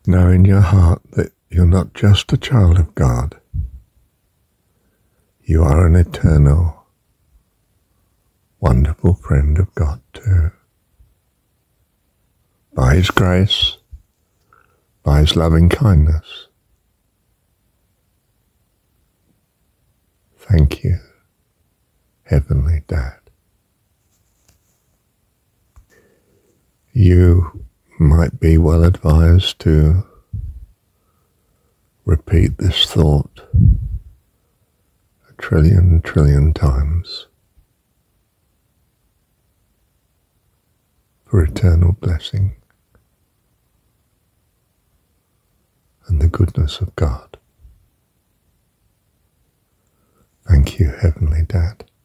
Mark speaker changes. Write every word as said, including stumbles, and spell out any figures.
Speaker 1: Know in your heart that you're not just a child of God. You are an eternal, wonderful friend of God too. By His grace, by His loving kindness. Thank you, Heavenly Dad. You might be well advised to repeat this thought a trillion trillion times for eternal blessing and the goodness of God. Thank you, Heavenly Dad.